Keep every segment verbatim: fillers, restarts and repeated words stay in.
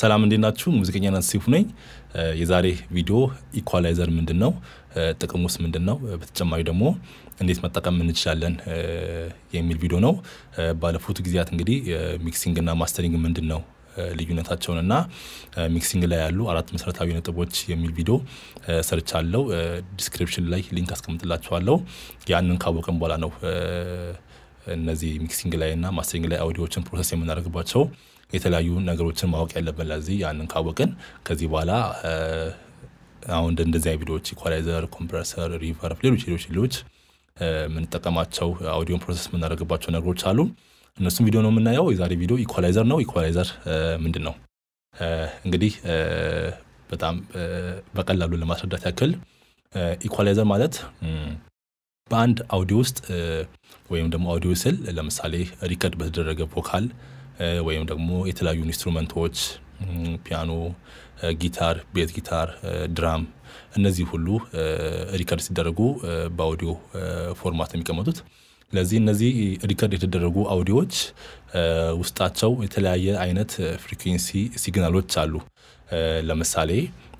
ሰላም እንዴናችሁ ሙዚቀኛ ናሲፍ ነኝ የዛሬ ቪዲዮ ኢኳላይዘር ምንድነው ጥቅሙስ ምንድነው በተጨማሪ ደግሞ እንዴት መጠቀም እንችላለን የሚል ቪዲዮ ነው ባለፉት ጊዜያት እንግዲህ ሚክሲንግ እና ማስተሪንግ ምንድነው ልዩነታቸውንና ሚክሲንግ ላይ ያሉ አራት መሰረታዊ ነጥቦች የሚል ቪዲዮ ሰርቻለሁ ዲስክሪፕሽን ላይ ሊንክ አስቀምጥላችኋለሁ ያንን ካወቀን በኋላ ነው እነዚህ ሚክሲንግ ላይ እና ማስተሪንግ ላይ አውዲዮችን ፕሮሰስ የምናደርግባቸው የተለያዩ ነገሮችን ማወቅ ያለብን ለዚህ ያንን ካወቀን ከዚህ በኋላ አሁን እንደዚህ ቪዲዮዎች ኢኳላይዘር ኮምፕረሰር ሪቨርብ ሌሎች ሌሎች ሌሎች ምን ተጠቀማቸው አውዲዮ ፕሮሰስ ምናደርግባቸው ነገሮች አሉ እነሱም ቪዲዮ ነው የምናየው የዛሬ ቪዲዮ ኢኳላይዘር ነው ኢኳላይዘር ምንድነው እንግዲህ በጣም በቀላሉ ለማስረዳት ያክል ኢኳላይዘር ማለት በአንድ አውዲዮ ውስጥ ወይም ደግሞ አውዲዮ ስል ለምሳሌ ሪከርድ በተደረገ ቮካል ወይም ደግሞ የተለያዩ ኢንስትሩመንቶች ፒያኖ ጊታር ቤዝ ጊታር ድራም እነዚህ ሁሉ ሪከርድ ሲደረጉ በአውዲዮ ፎርማት የሚቀመጡት ለዚህ እነዚህ ሪከርድ የተደረጉ አውዲዮዎች ውስጣቸው የተለያየ አይነት ፍሪኩዌንሲ ሲግናሎች አሉ ለምሳሌ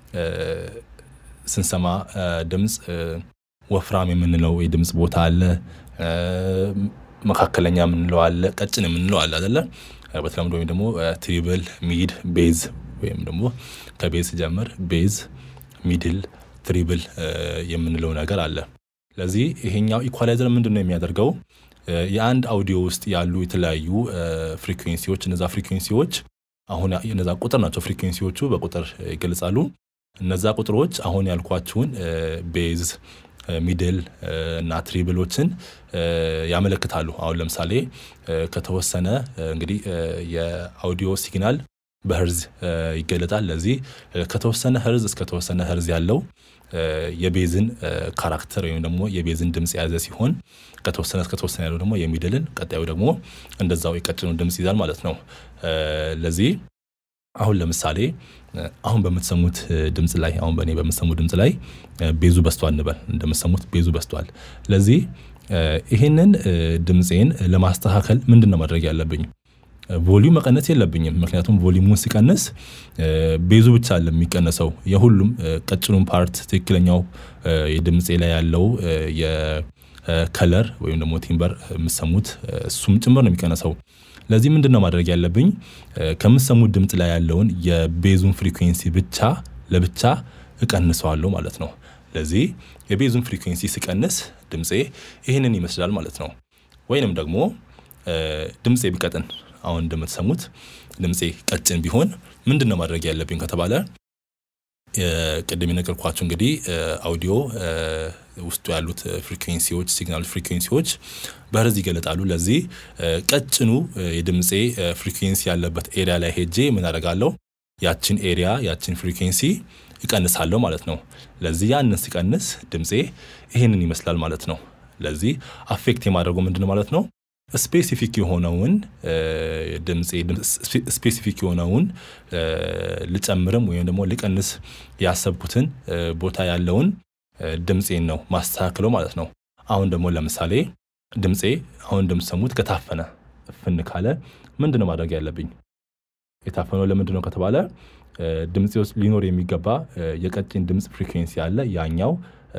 ስንሰማ ድምጽ ወፍራም የምንለው የድምጽ ቦታ አለ መካከለኛ የምንለው አለ ቀጭን የምንለው አለ አይደለ በተለምዶ ወይም ደግሞ ትሪብል ሚድ ቤዝ ወይም ደግሞ ከቤዝ ጀምር ቤዝ ሚድል ትሪብል የምንለው ነገር አለ ለዚህ ይሄኛው ኢኳላይዘር ምንድነው የሚያደርገው የአንድ አውዲዮ ውስጥ ያሉ የተለያዩ ፍሪኩዌንሲዎች እነዛ ፍሪኩዌንሲዎች አሁን እነዛ ቁጥር ናቸው ፍሪኩዌንሲዎቹ በቁጥር ይገልጻሉ እነዛ ቁጥሮች አሁን ያልኳችሁን ቤዝ ሚድል እና ትሪብሎችን ያመለክታሉ አሁን ለምሳሌ ከተወሰነ እንግዲህ የአውዲዮ ሲግናል በህርዝ ይገለጣል ለዚህ ከተወሰነ ህርዝ እስከ ተወሰነ ህርዝ ያለው የቤዝን ካራክተር ወይም ደግሞ የቤዝን ድምጽ ያዘ ሲሆን ከተወሰነ እስከ ተወሰነ ያለው ደግሞ የሚድልን ቀጣዩ ደግሞ እንደዛው የቀጭኑን ድምጽ ይዛል ማለት ነው ለዚህ አሁን ለምሳሌ አሁን በመተሰሙት ድምጽ ላይ አሁን በኔ በመተሰሙት ድምጽ ላይ ቤዙ በስቷል እንበል እንደመሰሙት ቤዙ በስቷል ለዚህ ይሄንን ድምጽን ለማስተካከል ምንድነው ማድረግ ያለብኝ ቮሊዩም መቀነስ የለብኝም ምክንያቱም ቮሊዩሙን ሲቀነስ ቤዙ ብቻ አይደለም የሚቀነሰው የሁሉም ቀጭኑን ፓርት ትክክለኛው የድምጽ ላይ ያለው የከለር ወይም ደግሞ ቲምበር የምሰሙት እሱም ጭምር ነው የሚቀነሰው ለዚህ ምንድነው ማድረግ ያለብኝ ከምሰሙት ድምጽ ላይ ያለውን የቤዙን ፍሪኩዌንሲ ብቻ ለብቻ እቀንሰዋለሁ ማለት ነው ለዚህ የቤዙን ፍሪኩዌንሲ ሲቀንስ ድምጼ ይሄንን ይመስላል ማለት ነው ወይንም ደግሞ ድምጼ ቢቀጥን አሁን እንደምትሰሙት ድምጼ ቀጭን ቢሆን ምንድነው ማድረግ ያለብኝ ከተባለ የቀደም የነገርኳችሁ እንግዲህ አውዲዮ ውስጡ ያሉት ፍሪኩዌንሲዎች ሲግናል ፍሪኩዌንሲዎች በህርዝ ይገለጣሉ ለዚህ ቀጭኑ የድምጼ ፍሪኩዌንሲ ያለበት ኤሪያ ላይ ሄጄ ምን አደርጋለሁ ያቺን ኤሪያ ያቺን ፍሪኩዌንሲ ይቀንሳለሁ ማለት ነው ለዚህ ያንን ሲቀንስ ድምጼ ይሄንን ይመስላል ማለት ነው ለዚህ አፌክት የማድረገው ምንድነው ማለት ነው ስፔሲፊክ የሆነውን ድምጽ ስፔሲፊክ የሆነውን ልጨምርም ወይም ደግሞ ልቀንስ ያሰብኩትን ቦታ ያለውን ድምጽን ነው ማስተካከለው ማለት ነው አሁን ደግሞ ለምሳሌ ድምጼ አሁን እንደምትሰሙት ከታፈነ ፍን ካለ ምንድነው ማድረግ ያለብኝ የታፈነው ለምንድነው ከተባለ ድምጽ ውስጥ ሊኖር የሚገባ የቀጭን ድምጽ ፍሪኩዌንሲ አለ ያኛው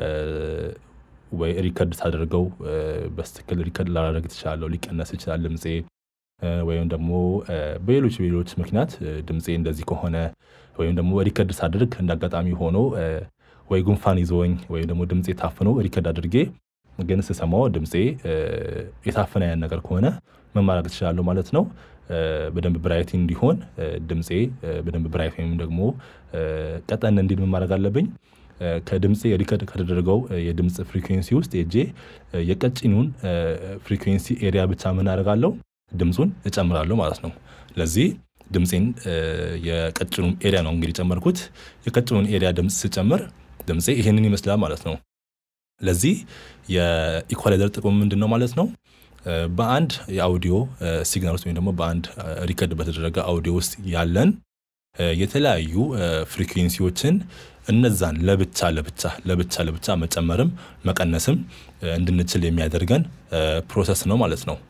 ወይ ሪከርድ ታደርገው በስተክል ሪከርድ ላደርግ ተቻለው ሊቀነስ ይችላል ድምጼ ወይም ደግሞ በሌሎች በሌሎች ምክንያት ድምጼ እንደዚህ ከሆነ ወይም ደግሞ ሪከርድ ሳደርግ እንዳጋጣሚ ሆኖ ወይ ጉንፋን ይዞኝ ወይ ደግሞ ድምጼ ታፍኖ ሪከርድ አድርጌ ግን ስሰማው ድምጼ የታፈነ ያን ነገር ከሆነ ምን ማድረግ ተቻለው ማለት ነው በደንብ ብራይት እንዲሆን ድምጼ በደንብ ብራይት ወይም ደግሞ ቀጠን እንዲል ምን ማድረግ አለብኝ ከድምጼ ሪከርድ ከተደረገው የድምጽ ፍሪኩዌንሲ ውስጥ እጄ የቀጭኑን ፍሪኩዌንሲ ኤሪያ ብቻ ምን አደርጋለሁ ድምጹን እጨምራለሁ ማለት ነው ለዚህ ድምጼን የቀጭኑን ኤሪያ ነው እንግዲህ ጨመርኩት የቀጭኑን ኤሪያ ድምጽ ሲጨምር ድምጼ ይሄንን ይመስላል ማለት ነው ለዚህ የኢኳላይዘር ጥቅሙ ምንድነው ማለት ነው በአንድ የአውዲዮ ሲግናል ውስጥ ወይም ደግሞ በአንድ ሪከርድ በተደረገ አውዲዮ ውስጥ ያለን የተለያዩ ፍሪኩዌንሲዎችን እነዛን ለብቻ ለብቻ ለብቻ ለብቻ መጨመርም መቀነስም እንድንችል የሚያደርገን ፕሮሰስ ነው ማለት ነው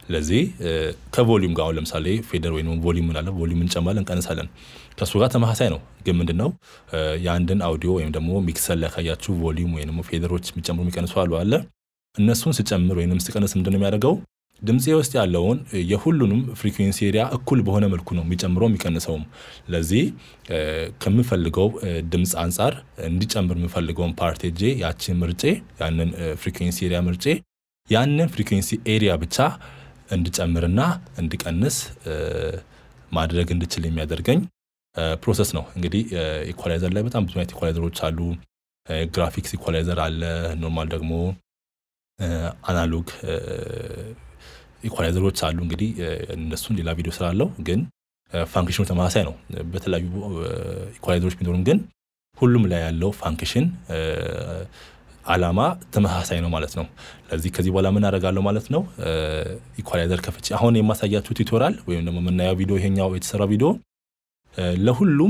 ለዚህ ከቮሊዩም ጋር ለምሳሌ ፌደር ወይንም ቮሊዩም አለ ቮሊዩም እንጨምራለን እንቀንሳለን ከሱ ጋር ተመሳሳይ ነው ግን ምንድነው ያንድን አውዲዮ ወይም ደግሞ ሚክሰር ላይ ካያችሁ ቮሊዩም ወይንም ፌደሮች የሚጨምሩ የሚቀንሱ አሉ አለ እነሱን ሲጨምር ወይንም ሲቀንስ ምንድነው የሚያደርገው ድምጽ ውስጥ ያለውን የሁሉንም ፍሪኩዌንሲ ኤሪያ እኩል በሆነ መልኩ ነው የሚጨምረው የሚቀንሰው ለዚህ ከምፈልገው ድምጽ አንፃር እንዲጨምር የምፈልገውን ፓርት ጄ ያቺን ምርጬ ያንን ፍሪኩዌንሲ ኤሪያ ምርጬ ያንን ፍሪኩዌንሲ ኤሪያ ብቻ እንድጨምርና እንድቀንስ ማድረግ እንድችል የሚያደርገኝ ፕሮሰስ ነው እንግዲህ ኢኳላይዘር ላይ በጣም ብዙ አይነት ኢኳላይዘሮች አሉ ግራፊክስ ኢኳላይዘር አለ ኖርማል ደግሞ አናሎግ ኢኳላይዘሮች አሉ እንግዲህ እነሱን ሌላ ቪዲዮ ስላለው ግን ፋንክሽኑ ተመሳሳይ ነው በተለያዩ ኢኳላይዘሮች ቢኖርም ግን ሁሉም ላይ ያለው ፋንክሽን አላማ ተመሳሳይ ነው ማለት ነው ለዚህ ከዚህ በኋላ ምን አደርጋለሁ ማለት ነው ኢኳላይዘር ከፍቼ አሁን የማሳያችሁ ቱቶሪያል ወይም ደግሞ የምናየው ቪዲዮ ይሄኛው የተሰራ ቪዲዮ ለሁሉም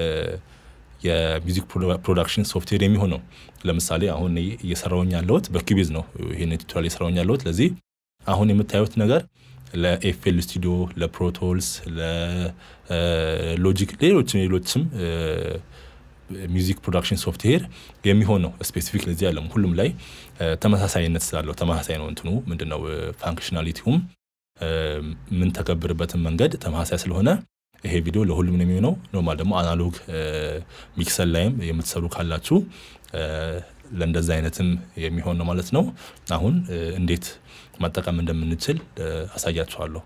የሙዚክ ፕሮዳክሽን ሶፍትዌር የሚሆነው ለምሳሌ አሁን እየሰራውኝ ያለሁት በኪቤዝ ነው ይሄን ቱቶሪያል እየሰራውኝ ያለሁት ለዚህ አሁን የምታዩት ነገር ለኤፍኤል ስቱዲዮ ለፕሮ ቱልስ ለሎጂክ ሌሎችም ሌሎችም ሙዚክ ፕሮዳክሽን ሶፍትዌር የሚሆን ነው ስፔሲፊክ ለዚህ ያለው ሁሉም ላይ ተመሳሳይነት ስላለው ተመሳሳይ ነው እንትኑ ምንድነው ፋንክሽናሊቲውም ምን ተከብርበትን መንገድ ተመሳሳይ ስለሆነ ይሄ ቪዲዮ ለሁሉም ነው የሚሆነው ኖርማል ደግሞ አናሎግ ሚክሰር ላይም የምትሰሩ ካላችሁ ለእንደዛ አይነትም የሚሆን ነው ማለት ነው አሁን እንዴት መጠቀም እንደምንችል አሳያችኋለሁ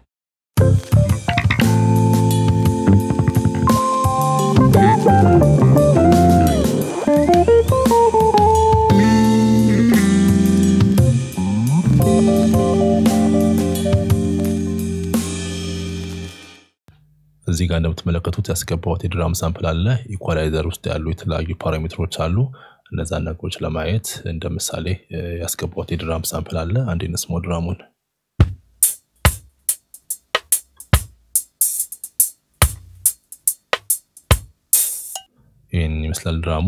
እዚህ ጋር እንደምትመለከቱት ያስገባሁት የድራም ሳምፕል አለ ኢኳላይዘር ውስጥ ያሉ የተለያዩ ፓራሜትሮች አሉ እነዛ ነገሮች ለማየት እንደምሳሌ ያስገባሁት የድራም ሳምፕል አለ አንድ እንስሞ ድራሙን ይሄን ይመስላል ድራሙ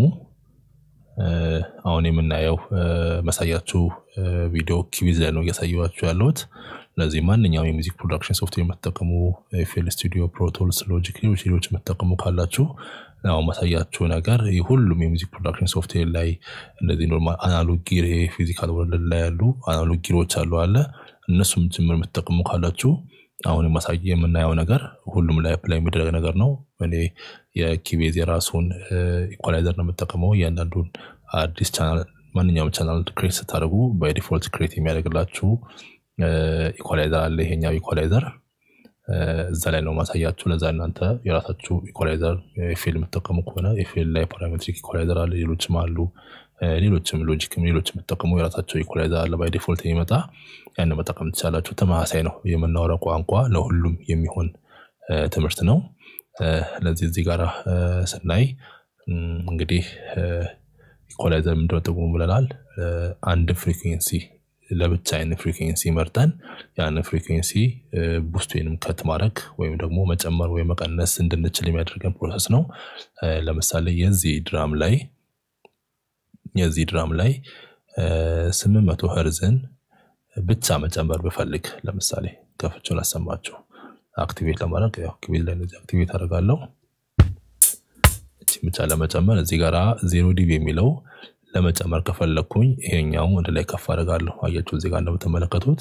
አሁን የምናየው መሳያችሁ ቪዲዮ ኪዊዝ ላይ ነው ያሳየዋችሁ ያለሁት ለዚህ ማንኛውም የሙዚክ ፕሮዳክሽን ሶፍትዌር መጠቀሙ ኤፍኤል ስቱዲዮ ፕሮ ቱልስ ሎጂክ ሌሎች መጠቀሙ ካላችሁ ነው ማሳያችሁ ነገር ሁሉም የሙዚክ ፕሮዳክሽን ሶፍትዌር ላይ እንደዚህ ኖርማል አናሎግ ጊር ፊዚካል ወርልድ ላይ ያሉ አናሎግ ጊሮች አሉ አለ እነሱም ጭምር መጠቀሙ ካላችሁ አሁን ማሳየ የምናየው ነገር ሁሉም ላይ አፕላይ የሚደረግ ነገር ነው እኔ የኪቤዝ የራሱን ኢኳላይዘር ነው መጠቀመው ያንዳንዱን አዲስ ቻናል ማንኛውም ቻናል ክሬት ስታደርጉ ባይ ዲፎልት ክሬት የሚያደርግላችሁ ኢኳላይዘር አለ ይሄኛው ኢኳላይዘር እዛ ላይ ነው ማሳያችሁ ለዛ እናንተ የራሳችሁ ኢኳላይዘር ፊልም ተጠቀሙ ከሆነ ኤፍኤል ላይ ፓራሜትሪክ ኢኳላይዘር አለ ሌሎችም አሉ ሌሎችም ሎጂክም ሌሎችም ተጠቀሙ የራሳችሁ ኢኳላይዘር አለ ባይ ዲፎልት የሚመጣ ያን መጠቀም ትችላላችሁ ተመሳሳይ ነው የምናወራው ቋንቋ ለሁሉም የሚሆን ትምህርት ነው ለዚህ እዚህ ጋር ስናይ እንግዲህ ኢኳላይዘር ምንድነው ጥቅሙ ብለናል አንድ ፍሪኩዌንሲ ለብቻ አይነት ፍሪኩዌንሲ መርጠን ያን ፍሪኩዌንሲ ቡስት ወይንም ከት ማድረግ ወይም ደግሞ መጨመር ወይ መቀነስ እንድንችል የሚያደርገን ፕሮሰስ ነው ለምሳሌ የዚህ ድራም ላይ የዚህ ድራም ላይ ስምንት መቶ ሄርዝን ብቻ መጨመር በፈልግ ለምሳሌ ከፍቼው ላሰማችሁ አክቲቬት ለማድረግ ያው ኪቤዝ ላይ ነው አክቲቬት አደርጋለሁ እቺ ብቻ ለመጨመር እዚህ ጋራ ዜሮ ዲቢ የሚለው ለመጨመር ከፈለኩኝ ይሄኛው ወደ ላይ ከፍ አደርጋለሁ አያችሁ እዚህ ጋር እንደምትመለከቱት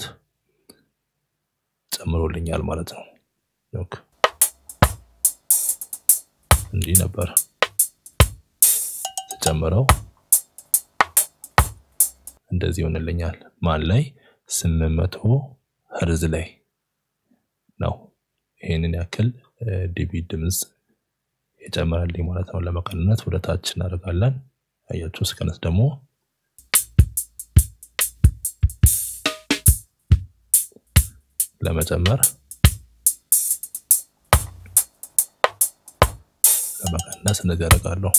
ጨምሮልኛል ማለት ነው ኦኬ እንዲህ ነበር ጨምረው እንደዚህ ሆነልኛል ማን ላይ ስምንት መቶ ሄርዝ ላይ ነው ይሄንን ያክል ዲቢ ድምጽ የጨመረልኝ ማለት ነው ለመቀነስ ወደ ታች እናደርጋለን አያችሁ ስከነስ ደግሞ ለመጨመር ለመቀነስ እንደዚህ አደርጋለሁ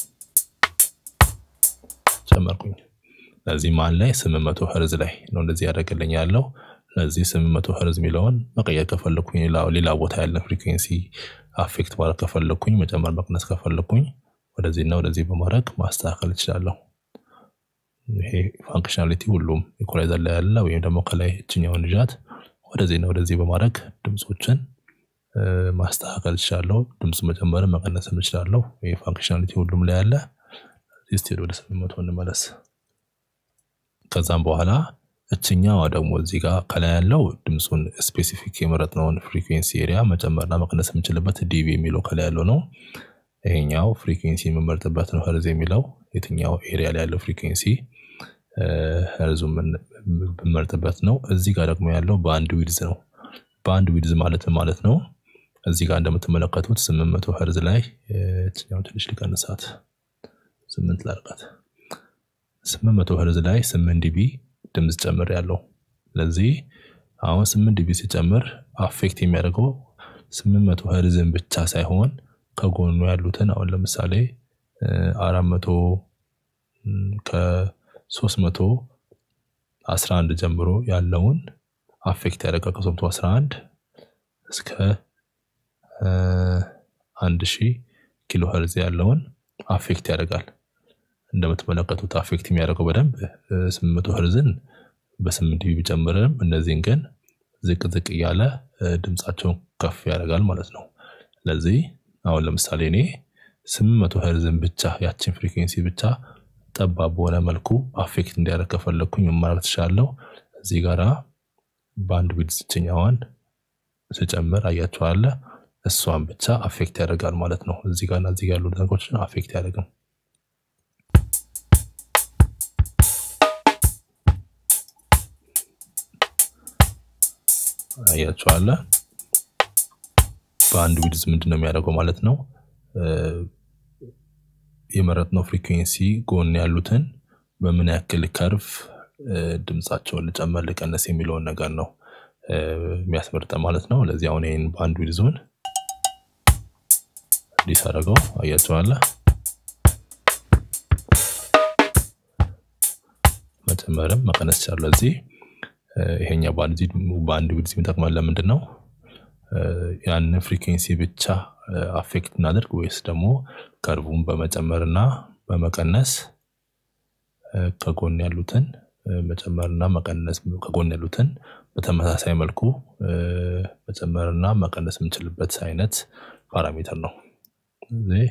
ጨመርኩኝ ለዚህ ማን ላይ ስምንት መቶ ሄርዝ ላይ ነው እንደዚህ ያደርግልኝ ያለው ለዚህ ስምንት መቶ ሄርዝ ሚለውን መቀየር ከፈለኩኝ ሌላ ቦታ ያለ ፍሪኩዌንሲ አፌክት ባለ ከፈለኩኝ መጨመር መቀነስ ከፈለኩኝ ወደዚህና ወደዚህ በማድረግ ማስተካከል እችላለሁ ይሄ ፋንክሽናሊቲ ሁሉም ኢኳላይዘር ላይ ያለ ወይም ደግሞ ከላይ እቺኛውን ጃት ወደዚህና ወደዚህ በማድረግ ድምጾችን ማስተካከል ይችላል ድምጽ መጨመር መቀነስ ይችላል ይሄ ፋንክሽናሊቲ ሁሉም ላይ አለ እስቲ ወደ ስምንት መቶ እንመለስ ከዛም በኋላ እችኛው ደግሞ እዚህ ጋር ከላይ ያለው ድምጹን ስፔሲፊክ የመረጥነውን ፍሪኩዌንሲ ኤሪያ መጨመርና መቀነስ የምንችልበት ዲቢ የሚለው ከላይ ያለው ነው ይሄኛው ፍሪኩዌንሲ የምንመርጥበት ነው ሄርዝ የሚለው የትኛው ኤሪያ ላይ ያለው ፍሪኩዌንሲ ሄርዙን የምንመርጥበት ነው እዚህ ጋር ደግሞ ያለው ባንድ ዊድዝ ነው ባንድ ዊድዝ ማለት ማለት ነው እዚህ ጋር እንደምትመለከቱት ስምንት መቶ ሄርዝ ላይ እችኛው ትንሽ ልቀንሳት ስምንት ላርቃት ስምንት መቶ ሄርዝ ላይ ስምንት ዲቢ ድምጽ ጨምር ያለው ለዚህ አሁን ስምንት ዲቢ ሲጨምር አፌክት የሚያደርገው ስምንት መቶ ሄርዝን ብቻ ሳይሆን ከጎኑ ያሉትን አሁን ለምሳሌ አራት መቶ ከ300 አስራ አንድ ጀምሮ ያለውን አፌክት ያደርጋል ከሶስት መቶ አስራ አንድ እስከ አንድ ሺህ ኪሎ ሄርዝ ያለውን አፌክት ያደርጋል እንደምትመለከቱት አፌክት የሚያደርገው በደንብ ስምንት መቶ ሄርዝን በስምንት ዲቢ ቢጨምርም እነዚህን ግን ዝቅ ዝቅ ያለ ድምጻቸውን ከፍ ያደርጋል ማለት ነው ለዚህ አሁን ለምሳሌ እኔ ስምንት መቶ ሄርዝን ብቻ ያቺን ፍሪኩዌንሲ ብቻ ጠባብ በሆነ መልኩ አፌክት እንዲያደርግ ከፈለኩኝ ማለት ይችላል እዚህ ጋራ ባንድ ዊድዝ ጭኛዋን ሲጨምር አያችኋል እሷን ብቻ አፌክት ያደርጋል ማለት ነው እዚህ ጋርና እዚህ ጋር ያሉ ነገሮችን አፌክት ያደርጋል አያችኋል ባንድ ዊድዝ ምንድነው የሚያደርገው ማለት ነው የመረጥነው ፍሪኩዌንሲ ጎን ያሉትን በምን ያክል ከርቭ ድምጻቸውን ለጨመር ለቀነስ የሚለው ነገር ነው የሚያስመርጠው ማለት ነው ለዚህ አሁን ይሄን ባንድ ዊድዙን ዲሳረገው አያችኋል መጨመርም መቀነስ ይችላል ለዚህ ይሄኛ ባንድ ባንድ ዊድዝ የሚጠቅመን ለምንድነው ያን ፍሪኩዌንሲ ብቻ አፌክት እናደርግ ወይስ ደግሞ ከርቡን በመጨመርና በመቀነስ ከጎን ያሉትን መጨመርና መቀነስ ከጎን ያሉትን በተመሳሳይ መልኩ መጨመርና መቀነስ የምንችልበት አይነት ፓራሜትር ነው እዚህ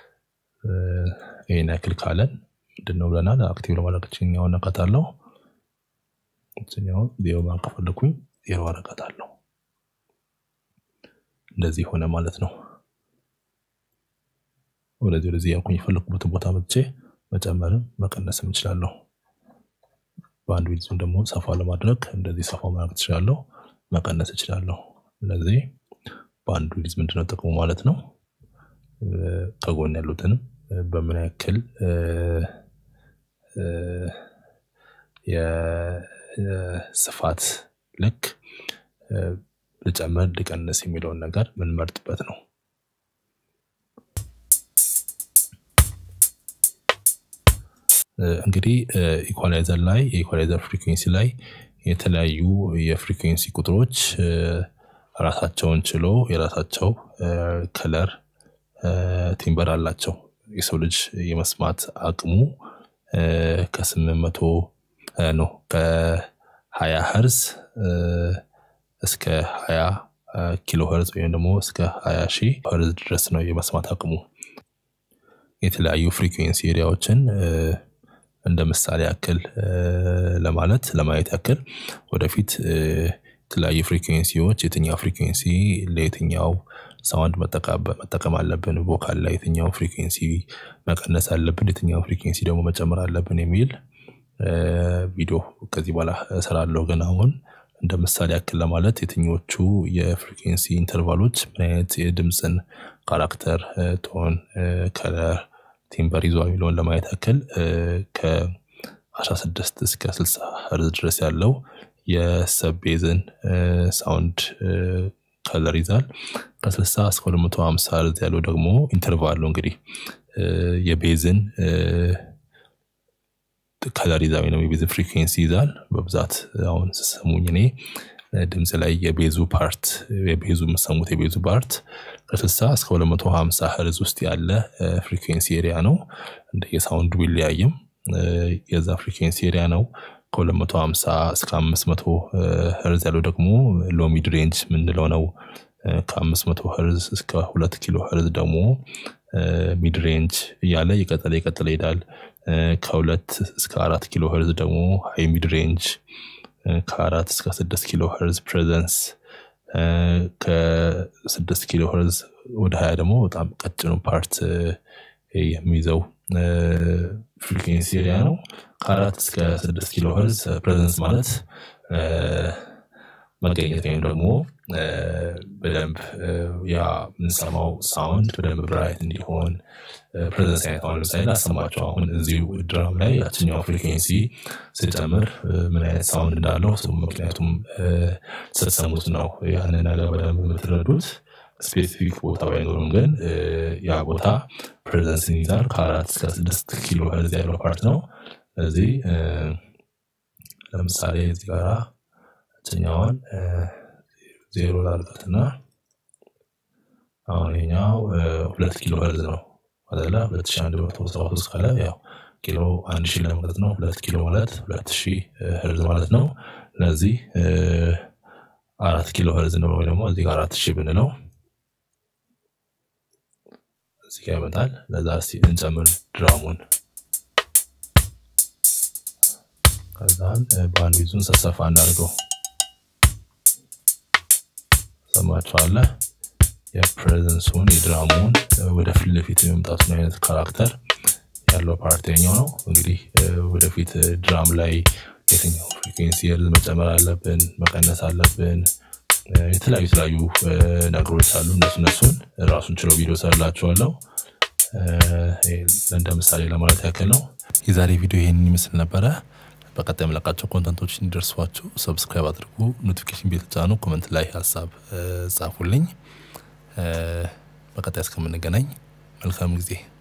ይሄን ያክል ካለን ምንድነው ብለናል አክቲቭ ለማድረግ እኛውን ነካታለሁ እኛው ቪዲዮ ማንከፈልኩኝ ይሄው አረጋታለሁ እንደዚህ ሆነ ማለት ነው ወለዚህ ወለዚህ ያልኩኝ የፈለኩበት ቦታ መጥቼ መጨመርም መቀነስም እችላለሁ ባንድ ዊድዙን ደግሞ ሰፋ ለማድረግ እንደዚህ ሰፋ ማድረግ እችላለሁ መቀነስ እችላለሁ ስለዚህ ባንድ ዊድዝ ምንድነው ጥቅሙ ማለት ነው ከጎን ያሉትን በምን ያክል የስፋት ልክ ለጨመር ለቀነስ የሚለው ነገር ምን መርጥበት ነው እንግዲህ ኢኳላይዘር ላይ ኢኳላይዘር ፍሪኩዌንሲ ላይ የተለያዩ የፍሪኩዌንሲ ቁጥሮች ራሳቸውን ችሎ የራሳቸው ከለር ቲምበር አላቸው የሰው ልጅ የመስማት አቅሙ ከ800 ነው ከ20 ሄርዝ እስከ ሃያ ኪሎ ሄርዝ ወይም ደግሞ እስከ ሃያ ሺህ ሄርዝ ድረስ ነው የመስማት አቅሙ የተለያዩ ፍሪኩዌንሲ ኤሪያዎችን እንደ ምሳሌ ያክል ለማለት ለማየት ያክል ወደፊት የተለያዩ ፍሪኩዌንሲዎች የትኛው ፍሪኩዌንሲ ለየትኛው ሳውንድ መጠቀም መጠቀም አለብን ቮካል ላይ የትኛው ፍሪኩዌንሲ መቀነስ አለብን የትኛው ፍሪኩዌንሲ ደግሞ መጨመር አለብን የሚል ቪዲዮ ከዚህ በኋላ ሰራለው ግን አሁን እንደ ምሳሌ ያክል ለማለት የትኞቹ የፍሪኩዌንሲ ኢንተርቫሎች ምን አይነት የድምጽን ካራክተር ቶን ከለር ቲምበር ይዟል የሚለውን ለማየት ያክል ከ16 እስከ ስልሳ ሄርዝ ድረስ ያለው የሰቤዝን ሳውንድ ከለር ይዛል ከስልሳ እስከ ሁለት መቶ ሃምሳ ሄርዝ ያለው ደግሞ ኢንተርቫል ነው እንግዲህ የቤዝን ከለር ይዛል ነው የቤዝ ፍሪኩዌንሲ ይዛል በብዛት አሁን ሰሙኝ እኔ ድምጽ ላይ የቤዙ ፓርት የቤዙ መሰሙት የቤዙ ፓርት ከስልሳ እስከ ሁለት መቶ ሃምሳ ሄርዝ ውስጥ ያለ ፍሪኩዌንሲ ኤሪያ ነው እንደ የሳውንድ ቢለያይም የዛ ፍሪኩዌንሲ ኤሪያ ነው ከ250 እስከ አምስት መቶ ሄርዝ ያለው ደግሞ ሎ ሚድ ሬንጅ ምንለው ነው ከ500 ሄርዝ እስከ ሁለት ኪሎ ሄርዝ ደግሞ ሚድ ሬንጅ ያለ ይቀጥል ይቀጥል ይሄዳል ከሁለት እስከ አራት ኪሎ ሄርዝ ደግሞ ሃይ ሚድ ሬንጅ ከአራት እስከ ስድስት ኪሎ ሄርዝ ፕሬዘንስ ከ6 ኪሎ ሄርዝ ወደ ሃያ ደግሞ በጣም ቀጭኑ ፓርት የሚይዘው ፍሪኩዌንሲ ኤሪያ ነው ከአራት እስከ ስድስት ኪሎ ሄርዝ ፕሬዘንስ ማለት መገኘት ወይም ደግሞ በደንብ ያ ምንሰማው ሳውንድ በደንብ ብራይት እንዲሆን ፕሬዘንስ ያለው ሳይል አሰማቸው አሁን እዚሁ ድራም ላይ አትኛው ፍሪኩዌንሲ ሲጨምር ምን አይነት ሳውንድ እንዳለው ምክንያቱም ስትሰሙት ነው ያንን ነገር በደንብ የምትረዱት ስፔሲፊክ ቦታ ባይኖርም ግን ያ ቦታ ፕሬዘንስ ይዛል ከአራት እስከ ስድስት ኪሎ ሄርዝ ያለው ፓርት ነው ስለዚህ ለምሳሌ እዚህ ጋር አትኛውን ዜሮ ላልበትና አሁን ይሄኛው ሁለት ኪሎ ሄርዝ ነው አይደለ ሁለት ሺህ አንድ መቶ ሰባ ሶስት ካለ ያው ኪሎ አንድ ሺህ ለማለት ነው ሁለት ኪሎ ማለት ሁለት ሺህ ሄርዝ ማለት ነው ስለዚህ አራት ኪሎ ሄርዝ ነው ወይ ደግሞ እዚህ ጋር አራት ሺህ ብንለው እዚህ ጋር ይመጣል ለዛ እስቲ እንጨምር ድራሙን ከዛን ባንዲዙን ሰሰፋ እናድርገው ሰማችኋል የፕሬዘንሱን የድራሙን ወደ ፊት ለፊት የሚመጣውን አይነት ካራክተር ያለው ፓርቲኛው ነው እንግዲህ ወደ ፊት ድራም ላይ የትኛው ፍሪኩዌንሲ ሄርዝ መጨመር አለብን መቀነስ አለብን የተለያዩ የተለያዩ ነገሮች አሉ እነሱ እነሱን ራሱን ችሎ ቪዲዮ ሰርላችኋለሁ እንደ ምሳሌ ለማለት ያክል ነው የዛሬ ቪዲዮ ይሄንን ይመስል ነበር በቀጣይ መለቃቸው ኮንተንቶች እንዲደርሷችሁ ሰብስክራይብ አድርጉ ኖቲፊኬሽን ቤል ተጫኑ ኮሜንት ላይ ሐሳብ ጻፉልኝ በቀጣይ እስከምንገናኝ መልካም ጊዜ